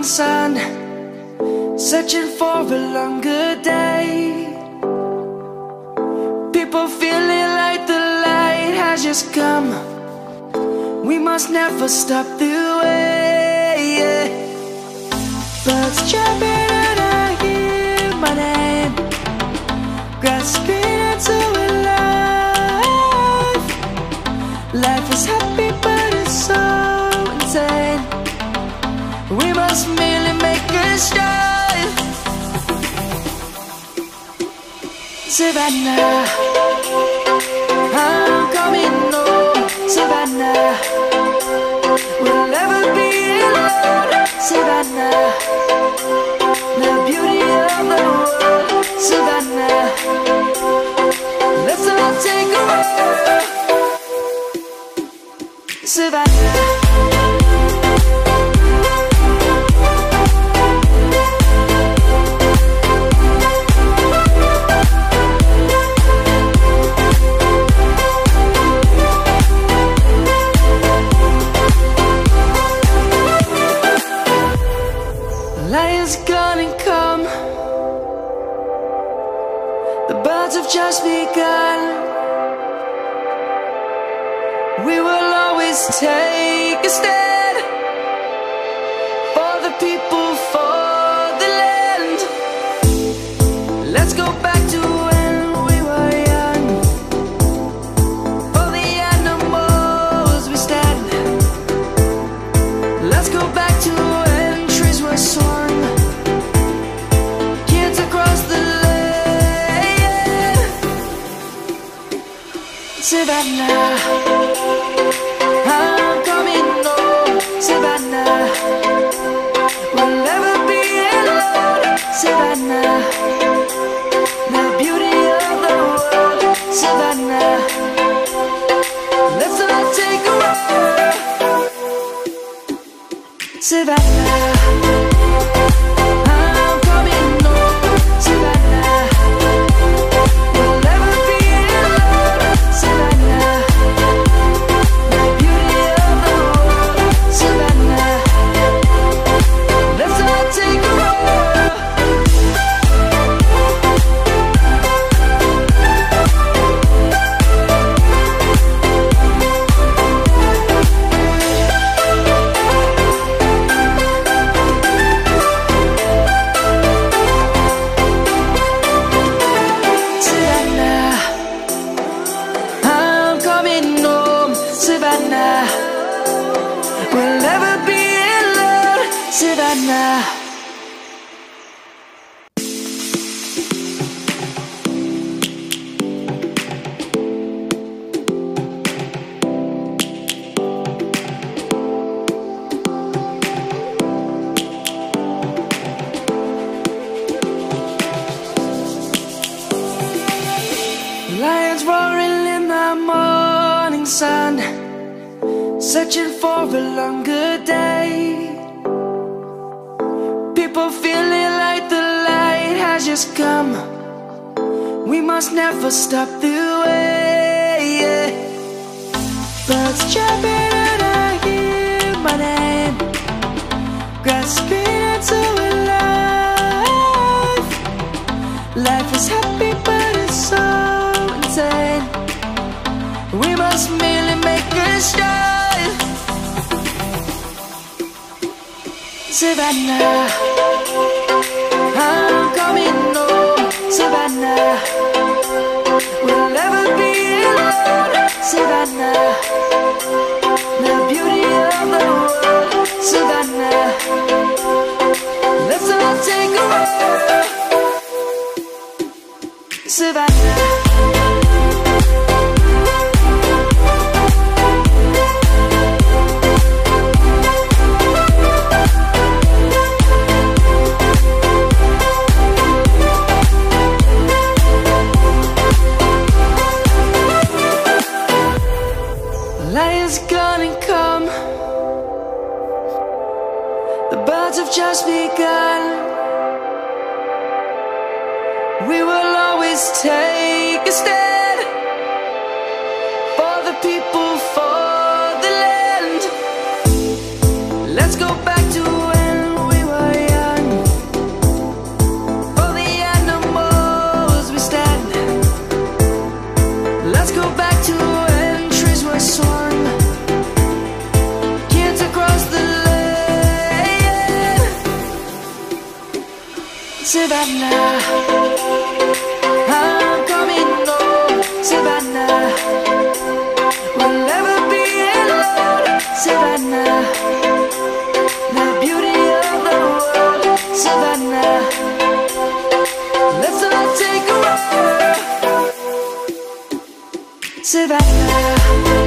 morning sun, searching for a longer day. People feeling like the light has just come. We must never stop the way. Birds jumping and I hear my name, grasping into a life. Life is happy but it's so insane. We must merely make a start. Savannah, I'm coming home. Savannah, we'll never be alone. Savannah, the beauty of the world. Savannah, let's all take a walk. Savannah. Lion's gonna come. The birds have just begun. We will always take a stand for the people, for the land. Let's go back to when we were young. For the animals we stand. Let's go back to when trees were swung. Savannah, I'm coming home. Savannah, we'll never be alone. Savannah, the beauty of the world. Savannah, let's all take a walk. Savannah. Savannah, we'll never be alone. Savannah. Lions roaring in the morning sun, searching for a longer day. People feeling like the light has just come. We must never stop the way. Birds jumping and I hear my name, grasping into a life. Life is happy but it's so insane. We must merely make a start. Savannah, I'm coming home. Savannah, we'll never be alone. Savannah, the beauty of the world. Savannah, let's all take a walk. Savannah. Lion's gonna come. The birds have just begun. We will always take a stand for the people, for the land. Let's go back to when we were Savannah, I'm coming home, Savannah. We'll never be alone, Savannah. The beauty of the world, Savannah. Let's all take a walk, Savannah.